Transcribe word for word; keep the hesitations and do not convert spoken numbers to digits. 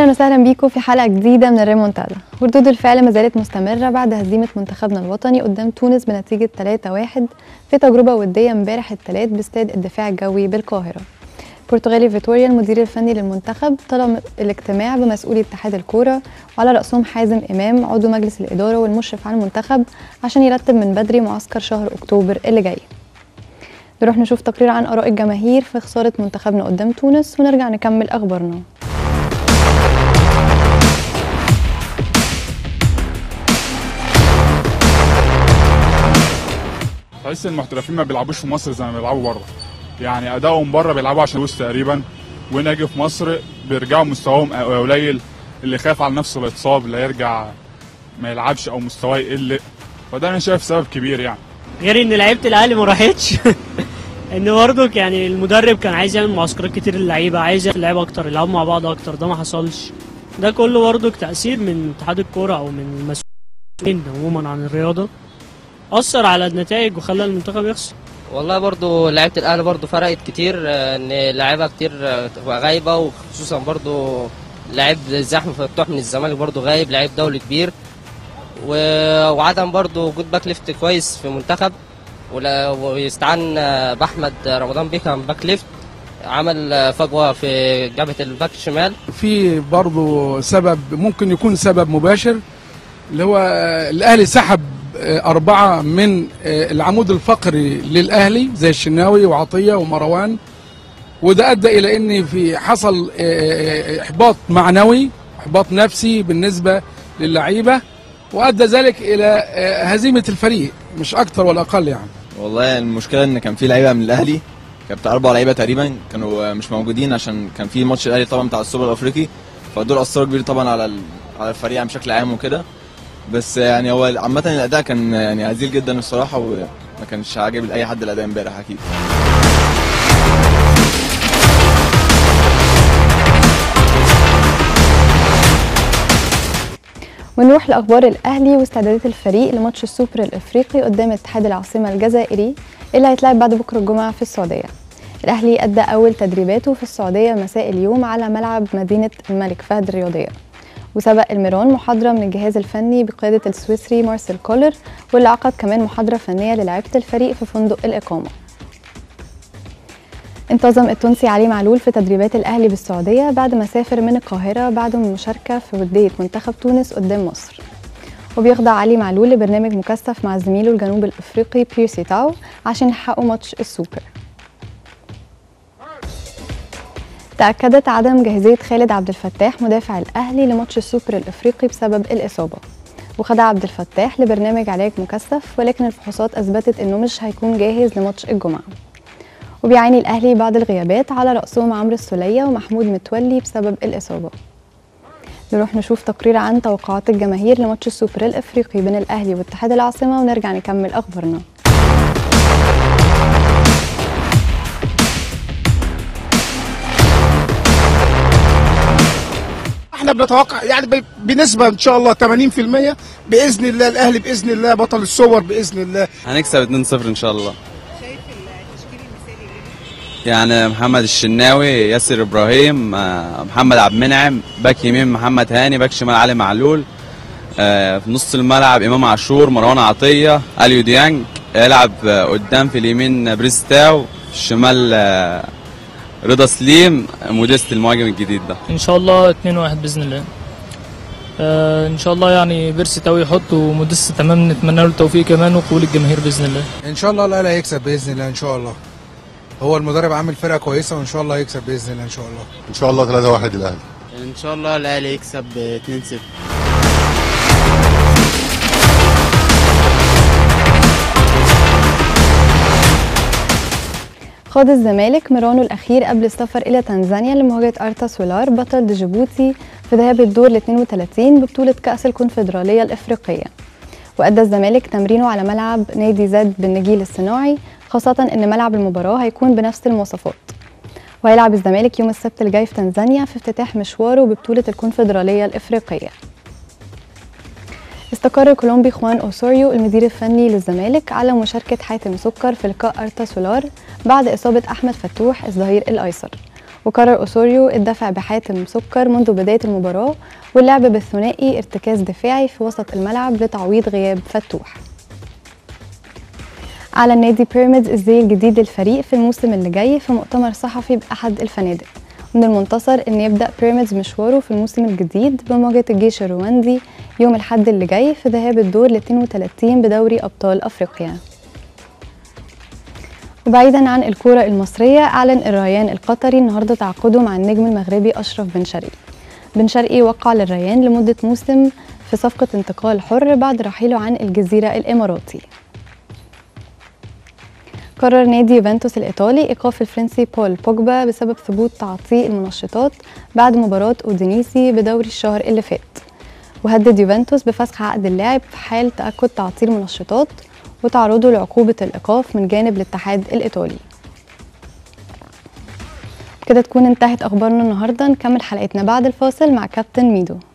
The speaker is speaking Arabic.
اهلا وسهلا بيكم في حلقه جديده من الريمونتادا. وردود الفعل ما زالت مستمره بعد هزيمه منتخبنا الوطني قدام تونس بنتيجه ثلاثة واحد في تجربه وديه امبارح الثلاث باستاد الدفاع الجوي بالقاهره. البرتغالي فيتوريا المدير الفني للمنتخب طلب الاجتماع بمسؤولي اتحاد الكوره وعلى راسهم حازم امام عضو مجلس الاداره والمشرف على المنتخب عشان يرتب من بدري معسكر شهر اكتوبر اللي جاي. نروح نشوف تقرير عن اراء الجماهير في خساره منتخبنا قدام تونس ونرجع نكمل اخبارنا. تحس المحترفين ما بيلعبوش في مصر زي ما بيلعبوا بره، يعني ادائهم بره بيلعبوا عشان فلوس تقريبا، ونجي في مصر بيرجعوا مستواهم قليل، اللي خايف على نفسه يتصاب اللي يرجع ما يلعبش او مستواه يقل، فده انا شايف سبب كبير. يعني غير ان لعيبه الاهلي ما راحتش ان برضك يعني المدرب كان عايز يعمل معسكرات كتير للعيبه، عايز اللعيبه اكتر يلعبوا مع بعض اكتر، ده ما حصلش. ده كله برضك تاثير من اتحاد الكوره او من المسؤولين عموما عن الرياضه، اثر على النتائج وخلى المنتخب يخسر. والله برضو لعيبه الاهلي برضو فرقت كتير، ان لعيبه كتير غايبه، وخصوصا برضو لعيب زي احمد فتوح من الزمالك برضو غايب، لعيب دولي كبير، وعدم برضو وجود باك ليفت كويس في المنتخب، ويستعان باحمد رمضان بيكهام باك ليفت عمل فجوه في جبهه الباك الشمال. في برضو سبب ممكن يكون سبب مباشر، اللي هو الاهلي سحب أربعة من العمود الفقري للأهلي زي الشناوي وعطية ومروان، وده أدى إلى أن في حصل إحباط معنوي، إحباط نفسي بالنسبة للعيبة، وأدى ذلك إلى هزيمة الفريق مش أكتر ولا أقل. يعني والله المشكلة إن كان في لعيبة من الأهلي، كان بتاع أربع لعيبة تقريبا كانوا مش موجودين عشان كان في ماتش الأهلي طبعا بتاع السوبر الأفريقي، فدول أثروا كبير طبعا على على الفريق بشكل عام وكده. بس يعني هو عامة الأداء كان يعني هزيل جدا الصراحة، وما كانش عاجب لأي حد الأداء امبارح أكيد. ونروح لأخبار الأهلي واستعدادات الفريق لماتش السوبر الأفريقي قدام اتحاد العاصمة الجزائري اللي هيتلعب بعد بكرة الجمعة في السعودية. الأهلي أدى أول تدريباته في السعودية مساء اليوم على ملعب مدينة الملك فهد الرياضية، وسبق الميران محاضرة من الجهاز الفني بقيادة السويسري مارسيل كولر، واللي عقد كمان محاضرة فنية للاعيبة الفريق في فندق الإقامة. انتظم التونسي علي معلول في تدريبات الأهلي بالسعودية بعد ما سافر من القاهرة بعد المشاركة في ودية منتخب تونس قدام مصر. وبيخضع علي معلول لبرنامج مكثف مع زميله الجنوب الأفريقي بيرسي تاو عشان يحققوا ماتش السوبر. تأكدت عدم جاهزية خالد عبد الفتاح مدافع الأهلي لماتش السوبر الأفريقي بسبب الإصابة، وخضع عبد الفتاح لبرنامج علاج مكثف، ولكن الفحوصات أثبتت إنه مش هيكون جاهز لماتش الجمعة. وبيعاني الأهلي بعض الغيابات على رأسهم عمرو السولية ومحمود متولي بسبب الإصابة. نروح نشوف تقرير عن توقعات الجماهير لماتش السوبر الأفريقي بين الأهلي واتحاد العاصمة ونرجع نكمل أخبارنا. احنا بنتوقع يعني بنسبه ان شاء الله ثمانين بالمئة باذن الله الاهلي باذن الله بطل السوبر باذن الله. هنكسب اتنين صفر ان شاء الله. شايف التشكيل المثالي ايه؟ يعني محمد الشناوي، ياسر ابراهيم، محمد عبد المنعم، باك يمين محمد هاني، باك شمال علي معلول، في نص الملعب امام عاشور، مروان عطيه، اليو ديانج، يلعب قدام في اليمين بريستاو، في الشمال رضا سليم، موديست المهاجم الجديد ده. ان شاء الله اتنين واحد باذن الله. آه ان شاء الله يعني بيرسي تاوي يحط وموديست تمام، نتمنى له التوفيق كمان وقبول الجماهير باذن الله. ان شاء الله الاهلي هيكسب باذن الله ان شاء الله. هو المدرب عامل فرقه كويسه وان شاء الله هيكسب باذن الله ان شاء الله. ان شاء الله ثلاثة واحد الاهلي. ان شاء الله الاهلي يكسب اتنين صفر. خاض الزمالك ميرانه الأخير قبل السفر إلى تنزانيا لمواجهة أرتا سولار بطل جيبوتي في ذهاب الدور ال اثنين وثلاثين ببطولة كأس الكونفدرالية الإفريقية. وأدى الزمالك تمرينه على ملعب نادي زد بالنجيل الصناعي، خاصة إن ملعب المباراة هيكون بنفس المواصفات. وهيلعب الزمالك يوم السبت الجاي في تنزانيا في افتتاح مشواره ببطولة الكونفدرالية الإفريقية. استقر كولومبي خوان أوسوريو المدير الفني للزمالك على مشاركة حاتم سكر في لقاء أرتا سولار بعد إصابة أحمد فتوح الظهير الأيسر، وقرر أوسوريو الدفع بحاتم سكر منذ بداية المباراة واللعب بالثنائي ارتكاز دفاعي في وسط الملعب لتعويض غياب فتوح. أعلن نادي بيراميدز الزي الجديد للفريق في الموسم اللي جاي في مؤتمر صحفي بأحد الفنادق. من المنتصر أن يبدأ بيراميدز مشواره في الموسم الجديد بمواجهة الجيش الرواندي يوم الأحد اللي جاي في ذهاب الدور ل اثنين وثلاثين بدوري أبطال أفريقيا. وبعيدا عن الكرة المصرية، أعلن الريان القطري النهارده تعاقده مع النجم المغربي أشرف بن شرقي. بن شرقي وقع للريان لمدة موسم في صفقة انتقال حر بعد رحيله عن الجزيرة الإماراتي. قرر نادي يوفنتوس الإيطالي إيقاف الفرنسي بول بوجبا بسبب ثبوت تعاطي المنشطات بعد مباراة أودينيسي بدوري الشهر اللي فات، وهدد يوفنتوس بفسخ عقد اللاعب في حال تأكد تعاطي المنشطات وتعرضه لعقوبة الإيقاف من جانب الاتحاد الإيطالي. كده تكون انتهت أخبارنا النهاردة، نكمل حلقتنا بعد الفاصل مع كابتن ميدو.